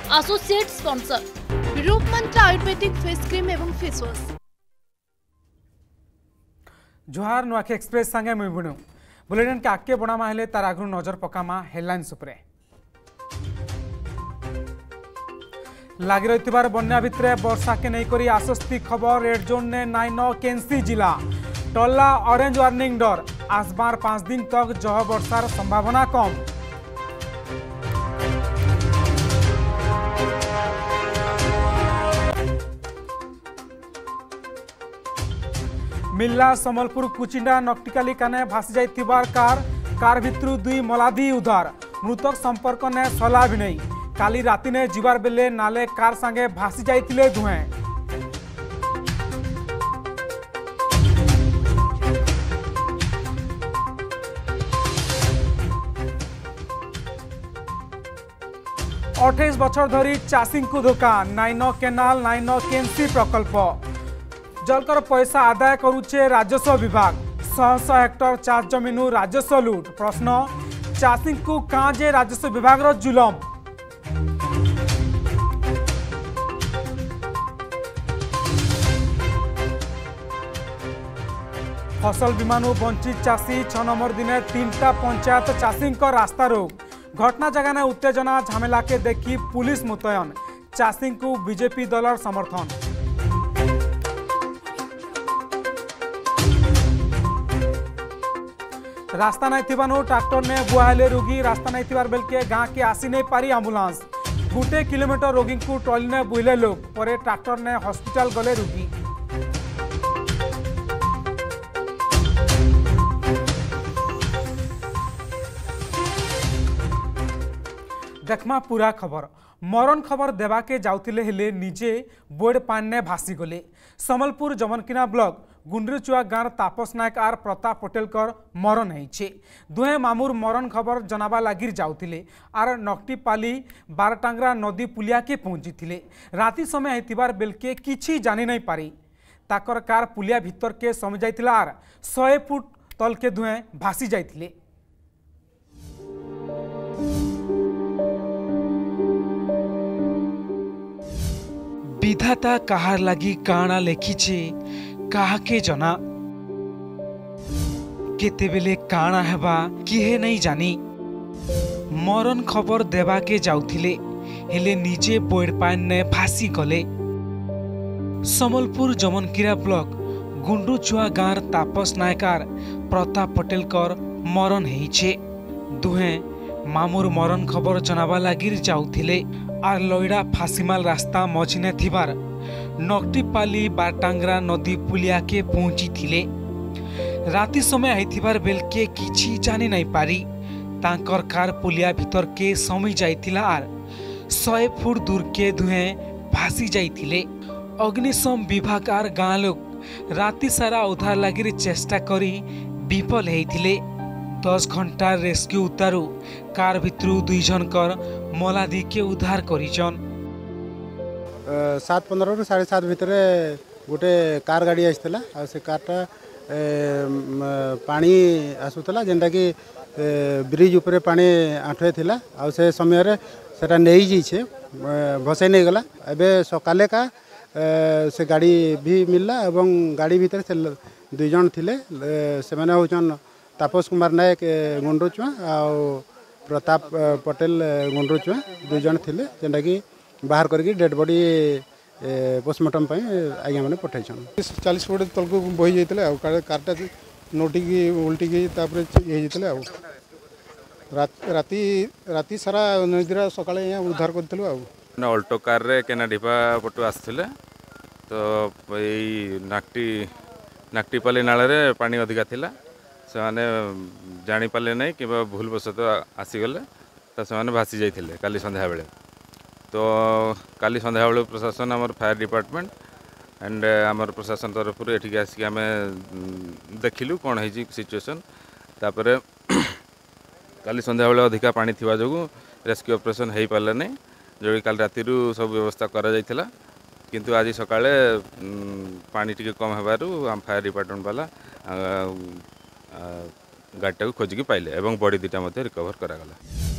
Associate sponsor Roop Mantra ayurvedic face cream एवं face wash. जोहार Nuakhai express संगे मुई बुणु बुलेटिन के आगे बढ़ामा हेले तार आगु नजर पकामा हेडलाइंस उपरे। लगी रही बन्या भितर वर्षा के नहीं करी आश्वस्ति खबर। रेड जोन ने नाइन केन्सी जिला टल्ला ऑरेंज वार्निंग डर आसबार 5 दिन तक जह वर्षार संभावना कम। मिल्ला समलपुर कुचिंडा नकटिकाली काने भासी जाइतिबार कार भितरु 2 मलाधी उद्धार। मृतक संपर्क ने सला भी नहीं। काली राति ने जीवार बेले नाले कार संगे भासी जाइतिले दुहें। अठाईस बछर धरी चाषी को धोखा। नाइन केनाल नाइन केन्सी प्रकल्प जलकर पैसा आदाय करुचे राजस्व विभाग। 100 हेक्टर चाष जमीन राजस्व लुट। प्रश्न चाषी को कहाँ जे राजस्व विभाग रो जुलम। फसल बीमा वंचित चाषी 6 नंबर दिन 3टा पंचायत चाषी रास्ता रोक। घटना जगह ने उत्तेजना झमेला के देखी पुलिस मुतयन। चाषी को बीजेपी दलर समर्थन। रास्ता नहीं ट्रैक्टर ने बुआले रोगी। रास्ता नहीं बेल के गाँ के आसी नहीं पारी आम्बुलांस। 1 किलोमीटर रोगी को ट्रॉली ने बुहिले लोग पर ट्रैक्टर ने हॉस्पिटल गले रोगी। देखमा पूरा खबर। मरण खबर देवा के जाउतिले हेले निजे बोर्ड पान ने भासी गले। समलपुर जमनकिना ब्लॉक गुंडरीचुआ गाँव तापस नायक आर प्रताप पटेल कर मरण होइछे। दुहे मामुर मरण खबर जनाबा लागिर जाउतिले आर नकटीपाली बारटांगरा नदी पुलिया के पहुंची थिले। राति समय हेतिबार बेलके किछि जानि नहीं पारी। ताकर कार पुलिया भीतर के सम जाइतिला आर 100 फुट तल के दुहे भासी जाइतिले। विधाता कहार लगी काना लेखिछे काहाके जना। केतेबेले काना हेबा किहे नहीं जानी। मरण खबर देवा के जाउथिले हेले निजे बोर्ड पान ने फांसी गले। समलपुर जमनकिरा ब्लॉक गुंडुचुआ गाँव तापस नायकार प्रताप पटेल कर मरण हेइछे। दुहे मामुर मरण खबर जनाबा लागिर जाउथिले आर लइडा फांसीमाल रास्ता मझिने थिबार नकटीपाली बारटांगरा नदी पुलिया के पहुंची थिले। राति समय आइथिबार बेलके किछि जानि नहीं पारी। तांकर कार पुलिया भीतर के समी जाइथिला आर 100 फुट दूर के दुहे भासी जाइथिले। अग्निशम विभाग आर गाँ लोग राति सारा उद्धार लागिर चेष्टा करी विफल हेइथिले। 10 घंटा रेस्क्यू उतारू कार भितरु 2 जनकर मलादी के उद्धार करिछन। 7:15 रु 7:30 भितर गोटे कार गाड़ी आसला आ से कारटा पानी आसुतला जेनटा कि ब्रिज ऊपर पानी आंठे थिला आ से समय रे सेटा नेई जिछे भसे नहीं गला। एबे सकाले का से गाड़ी भी मिलला एवं गाड़ी भीतर से 2 जन थिले। से माने होचन तापस कुमार नायक गुंडरुचुआ और प्रताप पटेल गुंडरुचुआ 2 जन थिले जेनटा कि बाहर करके डेड बॉडी पोस्टमार्टम आज्ञा मैंने पठाई। 40 फुट तल को बही जाते कारटा नोटिक उल्टी ये राति सारा नदीरा सकाଳେ उद्धार करूँ। अल्टो कार रे केनाडीपा पटू आसते तो यही नाकटीपाली नाल पानी अधिका थिला। से माने जानी पाले नहीं कि भूलवशतः आसीगले तो से भासी जाइए काली संध्या बेले। तो काली संध्या बेले प्रशासन आमर फायर डिपार्टमेंट एंड आमर प्रशासन तरफ एठिक आसिक आम देखिलु कौन है सिचुएसन। तापर काली संध्या बेले अधिका पानी थिबा जोगु रेस्क्यू ऑपरेशन हो पारे नहीं जो काल राति सब व्यवस्था करा जाइथिला। किंतु आज सकाळे पानी टिके कम हेबारु आम फायर डिपार्टमेंट वाला गाड़ीटा को खोजिकी पाइले एवं बॉडी 2टा रिकवर करागला।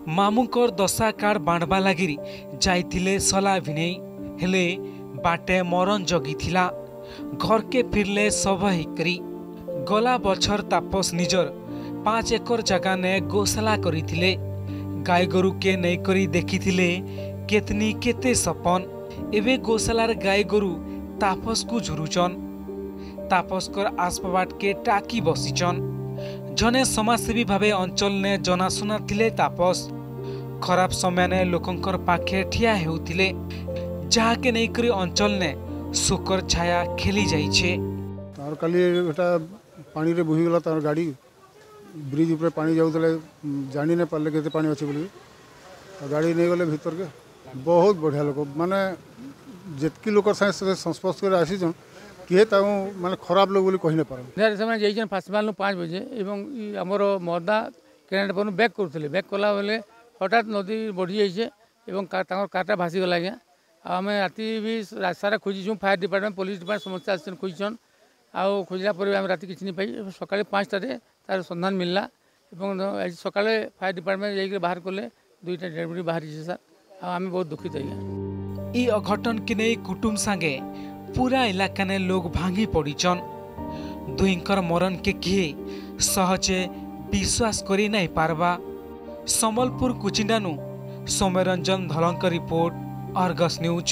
मामूकर दशा कार्ड बांधवा लगी जाइथिले सला भिनेई हेले बाटे मरण जगिथिला घर के फिरले सब हिकरी गला बछर तापस निजर 5 एकर जगह ने गौशाला करिथिले गाय गोरु के नहीं करी देखिथिले केतनी केते सपन एवं गौशालार गाय गोरु तापस को झुरुचन तापस कर आसपाट के टाकी बसीचन जने समाजसेवी भावे अंचल ने जनाशुना थिले तापस खराब समय ने लोकंकर पाखे ठिया हेउथिले जहा के नहीं करी अंचल ने शोकर छाया खेली जाइछे तार काली एटा पानी रे बोही गला तार गाड़ी ब्रिज ऊपर पानी जाउतले जानी ने पाले केते पानी अछि बोली गाड़ी नहीं गले भीतर के बहुत बढ़िया लोक माने जेतकी लोक संस्पर्श कर आसी जन किए ता माने खराब लोग बोली कहि न पार नेर समय जइछन फासबाल 5 बजे एवं हमर मर्दा कैनेट पर बैक करथले बैक कला बेले हठात नदी बढ़ी जाइछे एवं तांकर काटा भासी गला गया आम राति भी सारा खोजिछुँ फायर डिपार्टमेंट पुलिस डिपार्टमेंट समस्त आसन खोजिछन आउ खोजला पर आम राति किछि नहीं पाई सकाळे 5टारे तार संधान मिलला एवं आज सकाळे फायर डिपार्टमेंट जाइके बाहर कले 2टा डेड बॉडी बाहरी सर आम बहुत दुखित है ई अघटन के नहीं कुटुम संगे पूरा इलाका ने लोग भांगी पड़ीचन दुईकर मरण के किए सहजे विश्वास करी नहीं पारबा संबलपुर कुचिंडानु सौम्यरंजन धलंक रिपोर्ट आर्गस न्यूज।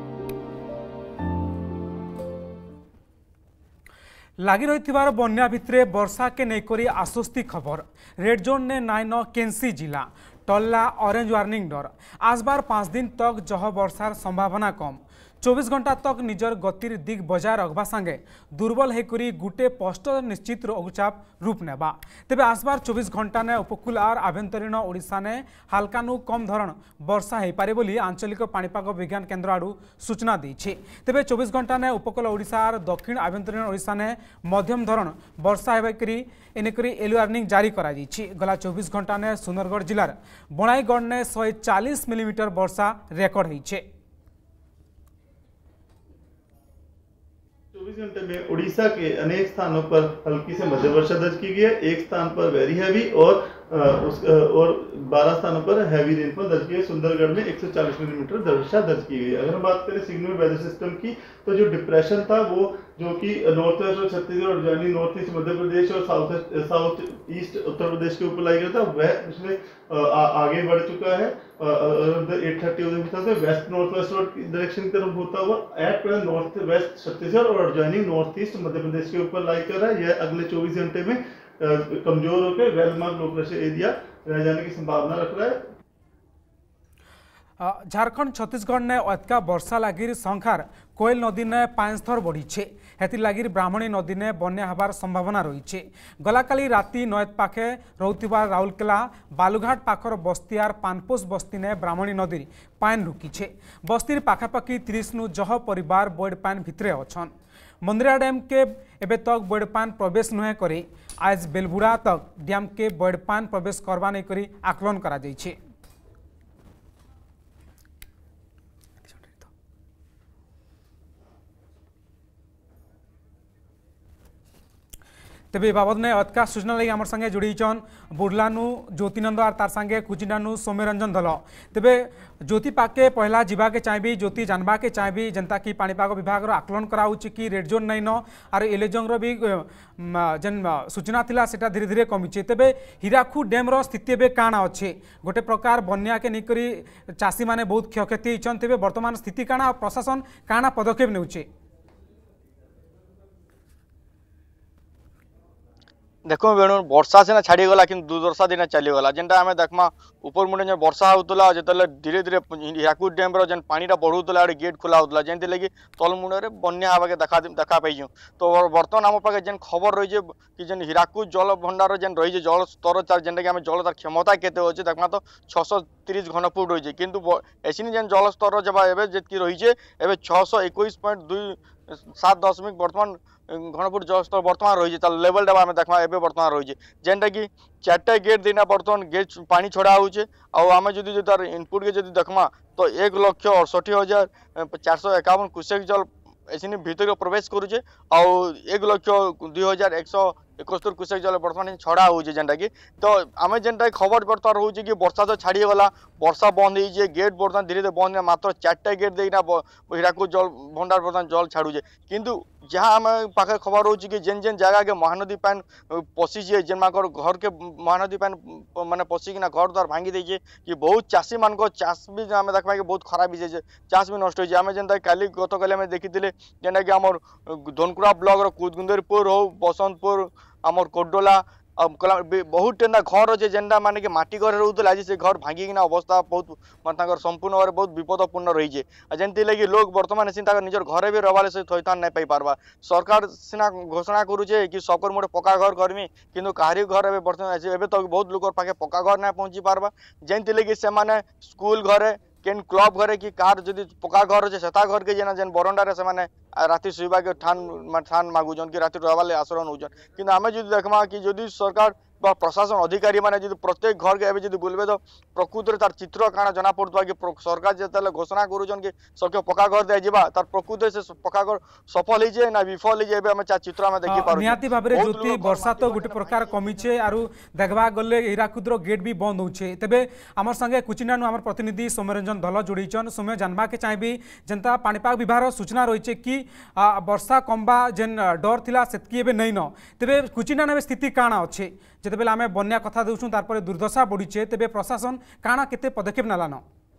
लगी रही बन्या भितरे वर्षा के नैकरी आश्वस्ति खबर रेड जोन ने नाइन केन्सी जिला टल्ला ऑरेंज वार्निंग डर आसबार 5 दिन तक जह वर्षार संभावना कम 24 घंटा तक निजर गतिर दिग बजाय रखबा संगे दुर्बल होकर गुटे स्पष्ट निश्चित लघुचाप रूप नेबा तेबे आसबार 24 घंटा ने उपकूल और आभ्यंतरीण ओडिशा ने हल्का नु कम धरण वर्षा हो पारे बोली आंचलिक पाणीपाग विज्ञान केन्द्र आड़ू सूचना देछि तेबे 24 घंटा ने उपकूल ओडिशा और दक्षिण आभ्यंतरीण ओडिशा ने मध्यम धरण वर्षा होबाकरी एनेकरी येलो वार्निंग जारी करा जाइछि गला 24 घंटा ने सुंदरगढ़ जिलार बणाईगढ़ ने 140 मिलीमीटर वर्षा रेकर्ड होइछे। 24 घंटे में उड़ीसा के अनेक स्थानों पर हल्की से मध्यम वर्षा दर्ज की गई है, एक स्थान पर वेरी हैवी और 12 स्थानों पर हैवी रेनफॉल दर्ज की है। सुंदरगढ़ में 140 मिलीमीटर वर्षा दर्ज की गई। अगर हम बात करें सिग्नल वेदर सिस्टम की तो जो डिप्रेशन था वो जो कि नॉर्थ वेस्ट और छत्तीसगढ़ और यानी नॉर्थ ईस्ट मध्य प्रदेश और साउथ ईस्ट उत्तर प्रदेश के ऊपर लाई गया था वह उसमें आगे बढ़ चुका है। 8:30 वेस्ट नॉर्थ वेस्ट डायरेक्शन की तरफ होता हुआ at present north west Chhattisgarh और joining north east Madhya Pradesh के ऊपर लाई कर रहा है। यह अगले 24 घंटे में कमजोर होकर well marked low pressure area रह जाने की संभावना रख रहा है। झारखंड छत्तीसगढ़ ने अतका वर्षा लगी संखार कोयल नदी ने 5 स्तर बढ़ीछे हेति लगी ब्राह्मणी नदी ने बन्या हबार संभावना रही गलाकाली राति नयत पाखे रोथिबा राउरकेला बालुघाट पाखर बस्तियार पानपोस बस्ती ने ब्राह्मणी नदी पान ढुकीछे बस्तीर पाखापाखि 30 नु जह परिवार बोर्ड पान भितरे अछन मंदिरा डैम के एबे तक बोर्ड पान प्रवेश नुहे करी आज बेलबुड़ा तक डैम के बोर्ड पान प्रवेश करवा नहीं करी आकलन करा जाइछे। तेबे बाबद ने अतका सूचना लगी आमर संगे जोड़ीचन बुढ़लानु ज्योतिनंद और तार संगे कुचिंडानु सौम्यरंजन धल तेबे ज्योति पाके पहला जीवा के चाहिए ज्योति जानवा के चाहिए जनता की पाणीपाग विभाग आकलन कराऊँ कि रेड जोन नहीं न और एलेजंग भी जेन सूचना थिला सेटा धीरे धीरे कमीचे तेबे हीराखू डैम रो स्थिति एबे काना अच्छे गोटे प्रकार बन्या के निकरी चाषी माने बहुत क्षयक्षति होइछन तेबे वर्तमान स्थिति काना प्रशासन काना पदक्षेप नेउछे। देखो बेणु वर्षा से छाड़ीगला कि दुर्दशा दिन चलीगला जेनटा आम देखमा ऊपर मुंडे जो वर्षा होता जो धीरे धीरे हीराकुद डैम जन पानीटा बढ़ुला गेट खोला होता जमी लगे तल मुंडे बन्या हवा देखा पाइछुँ तो बर्तमान आम पाखे जेन खबर रही कि जेन हीराकुद जल भंडार जेन रही जल स्तर चार जेनटा कि आम जल तार क्षमता केते अच्छे देखमा तो 630 घनफुट रही किंतु एसिनी जेन जल स्तर जब एवं रही 621.27 बर्तमान घनफुट जल स्तर बर्तमान रही लेवल डबा आम देखा एवं बर्तमान रही जेनटा कि 4टा गेट देना बर्तमान गेट पानी छड़ा होचे आम जो तार इनपुट के जब देखमा तो 1,68,451 क्यूसेक जल एसिनी भीतर प्रवेश करुचे 1,02,100 71 क्यूसेक जल बर्तमान छड़ा होउचे जेनटा कि तो आम जेनटा खबर बर्तमान रोचे कि वर्षा तो छाड़ी गला वर्षा बंद हो गेट बर्तमान धीरे धीरे बंद मात्र 4टा गेट देना हीराकूद जल भंडार बर्तमान जल छाड़ुचे किंतु जहाँ आम पाखे खबर रोचे कि जेन जेन जगह के महानदी पान पशि जाए जेन घर के महानदी पान माने पशिकिना घर द्वार भांगी देजे कि बहुत चाषी मान चाष भी आम देखा कि बहुत खराब हो जाए चाष भी नष्ट हो आम जेनता काली गत काली आम देखी जेनटा कि आम धनकुड़ा ब्लॉक कुदगुंदेरपुर हो बसंतपुर आमर कोडोला बहुत टेना घर अच्छे जेनटा माने कि माटी घर रोला आज से घर भांगिकिना अवस्था बहुत मतलब संपूर्ण भाव बहुत विपदपूर्ण रही है जमी लगे लोग बर्तमान सीधा निजर घरे भी रहा से थैथान नहीं पाई पार्बा सरकार सीना घोषणा करुचे कि सबकर मोटे पक्का घर करमी किंतु कहारी घर ए बर्तमान एवं तो बहुत लोग पाखे पक्का घर नहीं पहुँची पार्बा जमी लगे से स्कूल घरे केन क्लब घरे कि कार जदि पक्का घर अच्छे सेता घर के जेना जेन बरंडारे से राति शुवा के ठान मागुचन कि राति रहा आश्रय नौचन कि आम जो देखमा कि जदि सरकार प्रशासन अधिकारी माने जो प्रत्येक घर के एवं बुलबे तो प्रकृति तार चित्र काना जना पड़ता कि सरकार जो घोषणा करुचन कि सबके पक्का घर दिया तार प्रकृति से पक्का घर सफल हो ना विफल हो चित्र आम देखी पार निहाती भाव में ज्योति वर्षा तो गोटे प्रकार कमीचे आरु देखा गले हीराकुदर गेट भी बंद होचे तेबे आमर संगे कुचिनानु आमर प्रतिनिधि सौम्यरंजन धल जोड़ीचन सौम्य जानवा के चाहिए जनता पाणीपाग विभाग सूचना रही कि वर्षा कमबा जेन डर थिला सेतकी एबे नहीं न तेबे कुचिनानु स्थिति काना अच्छे जितेबाला आम बन्या कथा दूँ तार दुर्दशा बढ़ीचे तेबे प्रशासन काना केते पदक्षेप नालान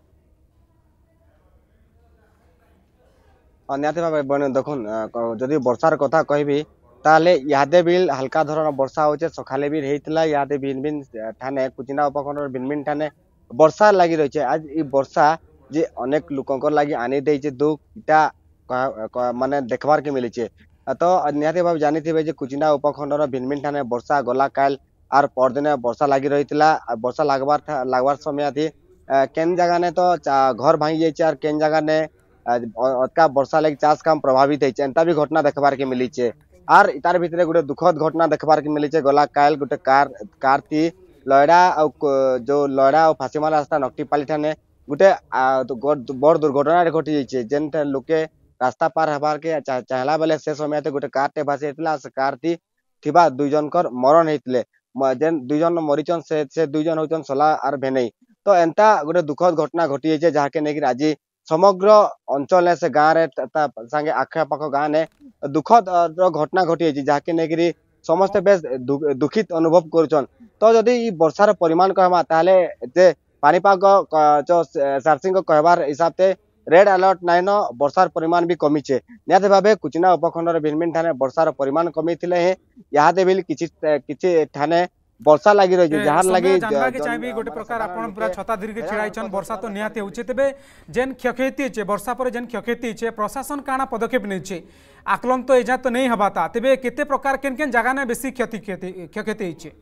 निहाती भाव देखुन जदि वर्षार कथा कहबी ताले यादे बिल हल्का धरण वर्षा होचे सकाले भी रहीतला यादे भिन भिन ठाने कुचिना उपखंडर भिन भिन ठाने वर्षा लगी रही है आज ये वर्षा जे अनेक लोकों लगी आनी देइचे दुख इटा माने देखबार के मिली तो निहाती भाव जानी थे कुचिना उपखंडर भिन भिन ठाने वर्षा गला काल आर परदिन वर्षा लगी रही वर्षा लगवार समय थी केन जगह ने तो घर भांगी जाइए केन जगह ने अतका वर्षा लगी चाष काम प्रभावित होता एंता भी घटना देखबार के मिली आर इतार भितर गोटे दुखद घटना देखबार के मिली गला काल गोटे कार थी लयड़ा जो लयड़ा और फांसीमारा रास्ता नकटीपाली ठाने गोटे बड़ दुर्घटना घटी जाइए जेन लोके रास्ता पार हबार के चाहला बेले से समय गोटे कार भासी से कार थी थिबा दुई जनकर मरण होते जेन दुई जन मरीचन से दुई जन होचन सोला आर भेनई तो एंता गोटे दुखद घटना घटी जाइए जहाँ के नेकी आज समग्र अंचल से गाँव रे संगे आखे पाख गाँव ने दुखद घटना घटी जाइए जहाँ के नेकी समस्ते बेस दुखित अनुभव करुचन तो जदि वर्षार परिमाण कहमा ताले जे पानीपाग जो सारसिंह कहबार हिसाब से रेड अलर्ट नाइन वर्षार परिमाण भी कमीचे निहाती भाव कुचिना उपखंडर भिन भिन ठाने वर्षार परिमाण कमी थिले यादे भी किछि ठाने वर्षा लगी रही है जहार लगी जानबा के चाहिए गोटे प्रकार आपण पूरा छता धरि के छिड़ाइछन वर्षा तो निहाती होचे तेबे जेन क्षयक्षति छे वर्षा पर जेन क्षयक्षति छे प्रशासन काना पदक्षेप नै छे आकलन तो एजा तो नहीं हबाता तेबे केते प्रकार केन केन जगह ने बेसी क्षयक्षति छे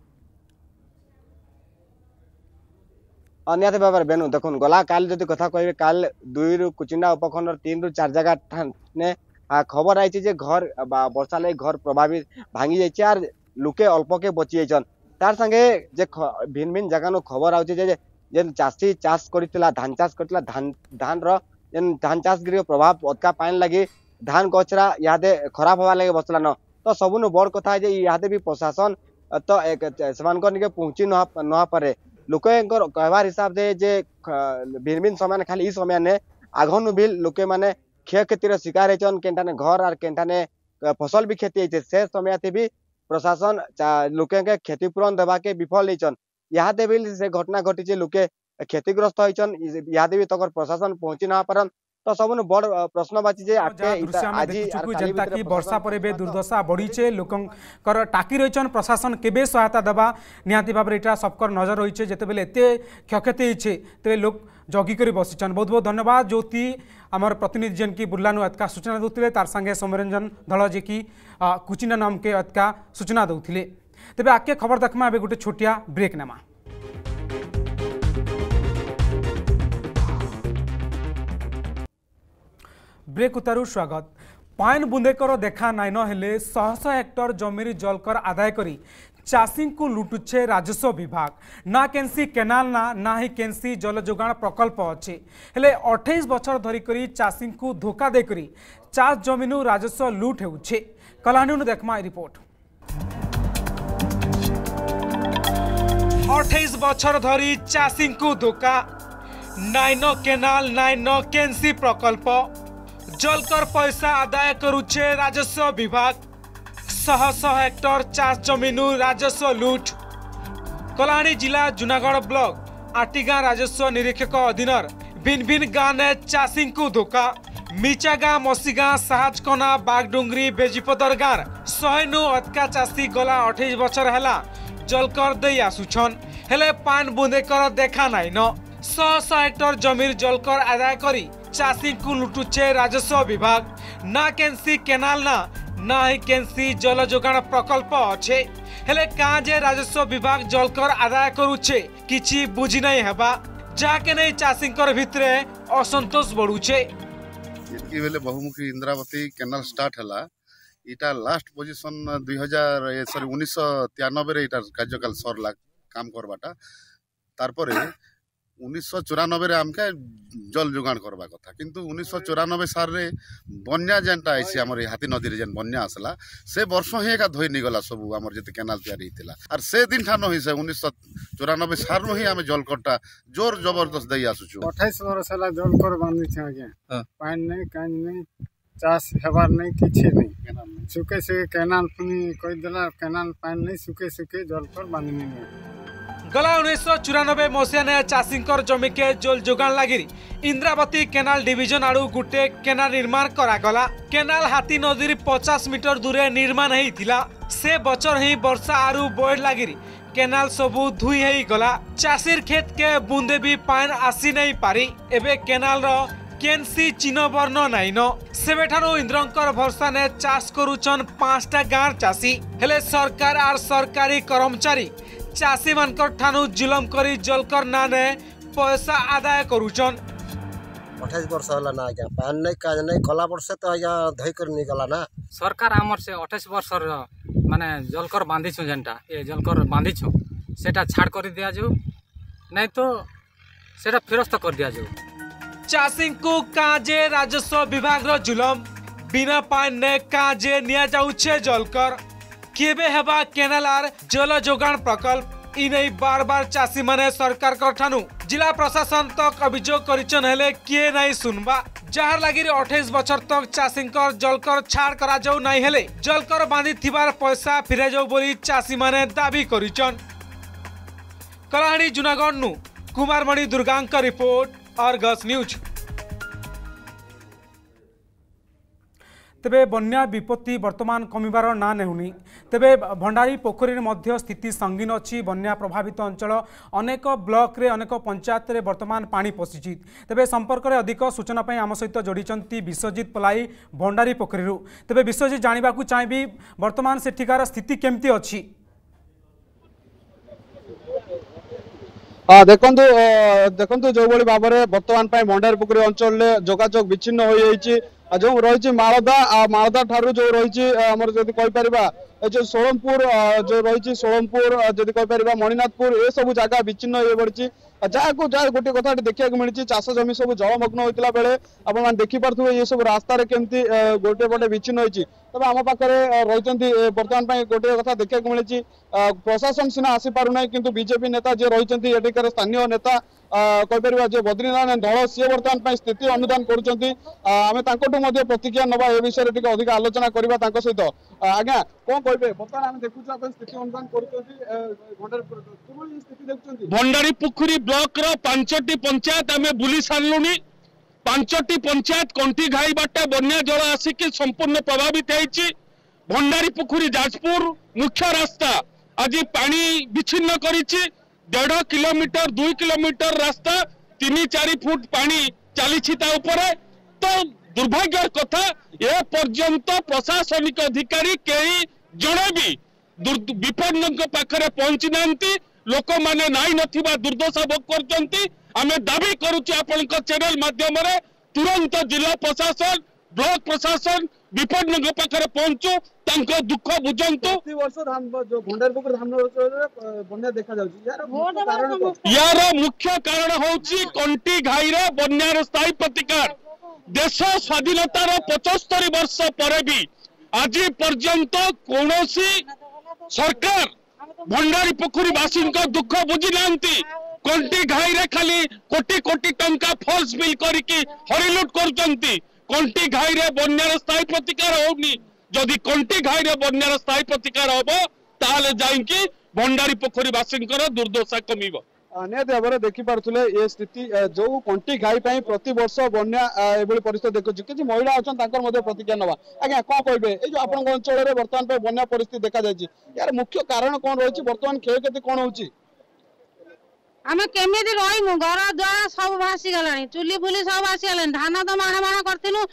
निहाती भाव बेनु देखुन गला काल जदि कथा कहे काल 2 रु कुचिना उपखंडर 3 रु 4 जगह ने खबर आई जे घर वर्षा लगी घर प्रभावित भांगी जाइए आर लुके अल्प के बची जाइछन तार संगे जे भिन भिन जगह नु खबर आउचे जे जेन चाषी चाष करथिला धान चाष करथिला धान रो जेन धान चाष गिरी प्रभाव अतका पानी लगी धान गचरा यादे खराब होवा लगे बसला न तो सबनु बड़ कथा जे यादे भी प्रशासन तो एक समान निके पहुंची न पारे लोके कहबार हिसाब से जे भिन भिन समय खाली इस समय ने आघनु भी लोके माने क्षयक्षतिर शिकार होचन केनठाने घर आर केनठाने फसल भी क्षति होइछे से समय भी प्रशासन लोके के क्षतिपूरण देवा के विफल होइछन यादे भी से घटना घटी लोके क्षतिग्रस्त होइछन यादे भी तकर प्रशासन पहुंची ना पारन तो सबनु बड़ प्रश्न बाची जे आज जनता की वर्षा पर बे दुर्दशा बढ़ीचे लोकंकर टाकी रहिछन प्रशासन केबे सहायता देबा निहाती भाव एटा सबकर नजर रहिछे जेते बेले एते क्षयक्षति होइछे तेबे लोक जगी करी बसिछन बहुत बहुत धन्यवाद ज्योति आमर प्रतिनिधि जन की बुल्लानु अतका सूचना दउथिले तार संगे सौम्यरंजन धल जे की कुचिना नाम के अतका सूचना दउथिले तेबे आके खबर देखमा एबे गोटे छोटिया ब्रेक नेमा ब्रेक उतारू स्वागत पाइन बुंदेकर देखा नाइन हेले शह शह हेक्टर जमीर जलकर आदाय करी चाषी को लुटुछे राजस्व विभाग ना केनसी केनाल ना ही केनसी जल जोगाण प्रकल्प अच्छे हेले 28 बछर धरिकरी चाषी को धोखा देकरी चाष जमीन राजस्व लुट होउछे कलाहांडी देखमा रिपोर्ट। 28 बछर धरी चाषी को धोखा नाइन केनाल नाइन केन्सी प्रकल्प जलकर पैसा आदाय करुचे राजस्व विभाग शह शह हेक्टर चाष जमीनु राजस्व लूट कलाहांडी जिला जूनागढ़ ब्लॉक आटिगाँ राजस्व निरीक्षक अधीनर भिन्न भिन्न गाँव ने चाषी को धोखा मिचा गाँ मसीगाँ साहजकना बागडुंगरी बेजीपदर गाँव 100 अटका चाषी गला 28 बछर है जलकर दे आसुछन हेले पान बुंदेकर देखा नाई न 100 हेक्टर जमीर जलकर आदाय करी चाषी को लुटुचे राजस्व विभाग ना केन्सी केनाल ना ही केन्सी जल जोगाण प्रकल्प अच्छे हेले काँ जे राजस्व विभाग जलकर आदाय करुचे किछि बुझी नहीं हेबा जाके नहीं चाषी भितरे असंतोष बढ़ुचे बहुमुखी इंद्रावती केनाल स्टार्ट है इटा लास्ट पोजिशन 1993 कार्यकाल सरला काम करवाटा तारपरे 1994 आमके जल जोगाण करवा कथा किंतु 1994 साल रे बन्या जेनटा आइसी हमर हाथी नदी रे जेन बन्या आसला से वर्ष ही एका धोई नि गला सब हमर जते केनाल तैयारी हितला आर से दिन ठानो ही से 1994 साल रो ही हम जलकरटा जोर जबरदस्त दई आसुछु 28 वर्ष हला जलकर बांधी छ आज्ञा पानी नहीं कान नहीं चाष हेबार नहीं किछि नहीं सुखे से केनाल पुनी कहि देला केनाल पानी नहीं सुखे सुखे जलकर बांधी नहीं गला 1994 मसीहा ने चाषी जमी के जल जोगाण लगी इंद्रावती केनाल डिविजन आड़ू गुटे केनाल निर्माण करागला केनाल हाथी नदी 50 मीटर दूरे निर्माण होता से बचर ही वर्षा आरु बड़ लगी केनाल सबू धुई हो गला चाषीर खेत के बूंदे भी पान आसी नहीं पारी एबे केनाल रो केन्सी चिन्ह वर्ण नाई न सेबेठानु इंद्रंकर भरसा ने चाष करुचन 5टा गाँव चाषी हेले सरकार आर सरकारी कर्मचारी चाषी मानकर ठानु जुलम करी जलकर नाने पैसा आदाय करुचन 28 वर्ष होला ना आज्ञा पान नहीं काज नहीं कला वर्ष तो आज्ञा धई कर नि गला ना सरकार हमर से 28 वर्ष माने जलकर बांधी छु जेनटा ए जलकर बांधी छु सेटा छाड़ कर दिया जो नहीं तो सेटा फेरस्त कर दिया जो चाषी को काजे राजस्व विभाग रो जुलम बिना पान ने काजे निया जाउछे जलकर केबे हेबा केनाल आर जल जोगाण प्रकल्प इ नहीं बार बार चाषी माने सरकार कर ठानु जिला प्रशासन तक अभियोग करिचन हेले किए नहीं सुनबा जहार लगी 28 बछर तक चाषी जलकर छाड़ करा जाऊ नहीं हेले जलकर बांधी थिबार पैसा फिरे जाऊ बोली चाषी माने दाबी करिचन कलाहांडी जूनागढ़ नु कुमारमणि दुर्गांक रिपोर्ट अर्गस न्यूज। तेबे बन्या विपत्ति वर्तमान कमिबार ना नेहुनी तेबे भंडारी पोखरी मध्य स्थिति संगीन अच्छी बन्या प्रभावित अंचल अनेक ब्लॉक रे अनेक पंचायत रे वर्तमान पानी पशिछि तेबे संपर्क रे अधिक सूचना पई आम सहित जोड़ीचंती विश्वजीत पलाई भंडारी पोखरी तेबे विश्वजीत जानिबा को चाहेबी वर्तमान सेठिकार स्थिति केमती अच्छी देखु जो भाई भाव में बर्तमान भंडारी पोखरी अंचल जोगाजोग विच्छिन्न हो जाइए जो रही मालदा ठारू जो रही आमर जदि कहीपर जो सोलमपुर जो रही सोलमपुर जदि कहीपर मणिनाथपुर ये सब जगह विच्छिन्न हो पड़ी जहाँ गोटे कथा देखा मिली चाष जमी सब जलमग्न होता बेले आप देखिपे ये सब रास्तार केमती गोटे पटे विच्छिन्न होती तब आम पाखे रही बर्तमान गोटे कथा देखा मिली प्रशासन सीना आसीपार ना कि बीजेपी नेता जी रही एटिकार स्थानीय नेता कहीपर जो बद्रीनारायण धल सी बर्तमान स्थिति अनुधान करें प्रतिक्रिया नवा ए विषय में अधिक आलोचना करवा सहित आज्ञा कौन कहे बर्तमान आम देखुँ स्थिति अनुधान भंडारी पोखरी ब्लॉक रो 5टी पंचायत आम बुली सारू 5टी पंचायत कंटी घाई बाटे बन्या जल आसिक संपूर्ण प्रभावित होती भंडारी पोखरी जाजपुर मुख्य रास्ता आज पानी विच्छिन्न कर 1.5 किलोमीटर 2 किलोमीटर रास्ता 3-4 फुट पानी चली तो दुर्भाग्यर कथा ए पर्यंत प्रशासनिक अधिकारी कई जड़े भी विपन्न पाखरे पहुंची नांती लोक माने नाई नथिबा दुर्दशा भोग करचंती आमे दाबी करूची आपन चैनल माध्यम रे तुरंत जिला प्रशासन ब्लॉक प्रशासन विपन्न पाखरे पहुंचू तांको दुख बुझंतु वर्ष धान जो भंडारी पोखरी धान बन्या देखा जाउची यार मुख्य कारण होची कंटी घाई रे बन्यार स्थायी प्रतिकार देश स्वाधीनतार 75 वर्ष पर भी आज पर्यंत कौन सरकार भंडारी पोखरी बासी दुख बुझी ना कंटी घाई रे खाली कोटी कोटी टंका फॉल्स बिल करके हरिलुट कर कंटी घाई रे बन्यार स्थायी प्रतिकार होनी जदि कंटी घाई रे बन्यार स्थायी प्रतिकार हम ताले जाइकी भंडारी पोखरी बासी दुर्दशा कमिब निहत भाव में देखिपे ये स्थिति जो कंटी घाई प्रति वर्ष बन्या एभली परिस्थिति देखुची किसी महिला अच्छा प्रतिज्ञा नवा आज्ञा कौन कहे ये जो आप अंचल में बर्तमान बन्या परिस्थिति देखा जाए यार मुख्य कारण कौन रही बर्तमान क्षयक्षति कौन होची आम केमी रही घर द्वार सब भासी गला चुली फुली सब भासी गला धान तो माण माण करूँ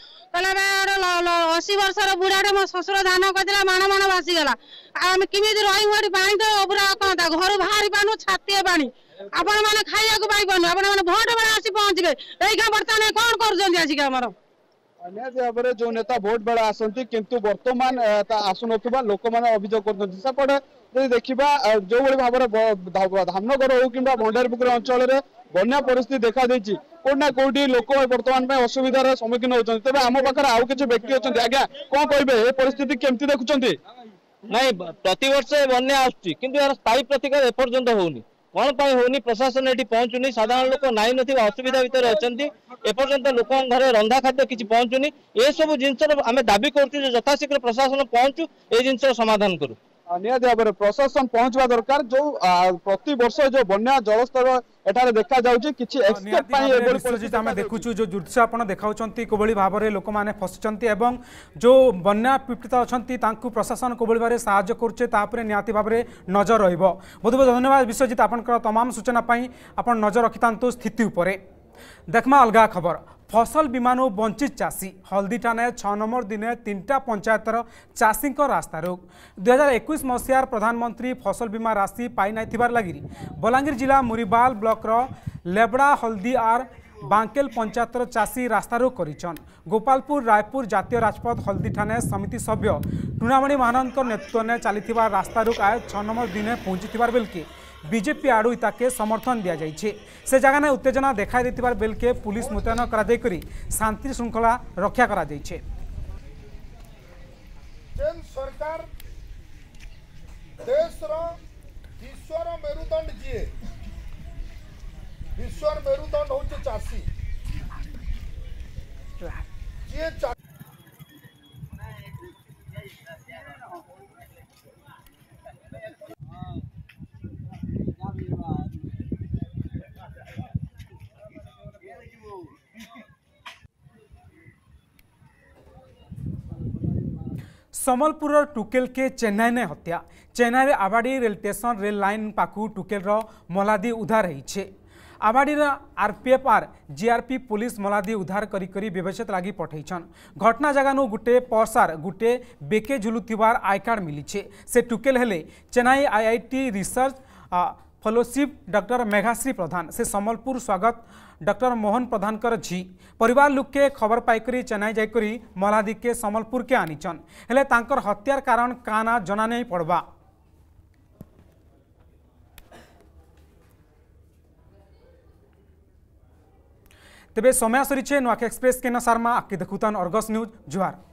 80 वर्षर बुढ़ाटे मो शशुर धान करते माण माण भासी गला आम केमी रही पानी तो पूरा कौन घर बाहरी पानु छाती पानी आपण मैंने खाइया पाई पानु आपण मैंने भोट बेला आसी पहुँचे यही बर्तमान कौन कर निहत भाव में जो नेता भोट बेला आसती किंतु वर्तमान आसुन लोक मैंने अभियोग करपटे जब देखा जो भाव में धामनगर हो कि भंडारीपुखुरी अंचल में बन्या परिस्थिति देखा देती कौटना कौटी लोक बर्तमान में असुविधार सम्मुखीन होती तेज आम पाखे आउ किसी व्यक्ति अच्छा आज्ञा कौन कहे ये परिस्थिति केमती देखुं नहीं प्रतिवर्ष बन्या आसुची किंतु यार स्थायी प्रतिकार एपर्यंत होनी कौन पाई होनी प्रशासन ये पहुंचुनी साधारण लोक नाई नथिबा असुविधा भितर अछंती एपर्यंत लोक घरे रंधा खाद्य किसी पहुंचुनी ये सब जिनसर आम दाबी करूँ यथाशीघ्र प्रशासन पहुंचू ये जिनसर समाधान करूँ निहत भाव में प्रशासन पहुंचवा दरकार जो प्रति वर्ष जो बन्या जलस्तर एठारे देखा जाउची किछि एक्सपेक्ट पाई एबोल परिस्थिति हम देखुछु जो दृश्य आपण देखाउचंती कोबळी भाव में लोक माने फसचंती एवं जो बन्या पीड़ित अछंती तांकु प्रशासन कोबळी भाव साहाय्य करछे तापरे नियाति भाव में नजर रहिबो। बहुत बहुत धन्यवाद विश्वजीत आपनकर तमाम सूचना पाई आपण नजर रखितांतु स्थिति उपरे। देखमा अलगा खबर फसल बीमानु वंचित चाषी हल्दीटाने 6 नंबर दिने 3टा पंचायतर चाषी रास्ता रोक 2021 मसीहार प्रधानमंत्री फसल बीमा राशि पाई नाइथिबार लगी बलांगीर जिला मुरीबाल ब्लॉकर लेबड़ा हल्दी आर बांकेल पंचायतर चाषी रास्तारोक करिछन। गोपालपुर रायपुर जातीय राजपथ हल्दीठाने समिति सभ्य टूर्णामणि महानंद नेतृत्व में चली रास्तारोक आय 6 नंबर दिने पहुंची बेलके बीजेपी आड़ू ताके समर्थन दि जाइए से जगह ने उत्तेजना देखा देथिबार बेलके पुलिस मुतयन करा शांति श्रृंखला रक्षा करा जाइए। सरकार देश विश्वर मेरुदंड जी विश्वर मेरुदंड होचे चाषी जी समलपुर टुकेल के चेन्नई ने हत्या चेन्नई रे Avadi rail station rail line पाखु टुकेल मलादी उद्धार होइछे। आबाड़ी आरपीएफ आर जीआरपी पुलिस मलादी उद्धार करी व्यवच्छेद लगी पठैछन। घटना जगह नु गुटे पर्सार गुटे बेके झुलुथिबार आई कार्ड मिलीछे से टुकेल हेले Chennai IIT research fellowship doctor Meghashree Pradhan से समलपुर स्वागत डॉक्टर मोहन प्रधान कर झी परिवार लोक के खबर पाइकरी चेन्नई जाइकरी मलादी के समलपुर के आनीचन हेले तांकर हत्यार कारण काना जना नहीं पड़वा। तेबे समय सरीछे नुआख एक्सप्रेस के न शर्मा आके देखुतान अर्गस न्यूज जुहार।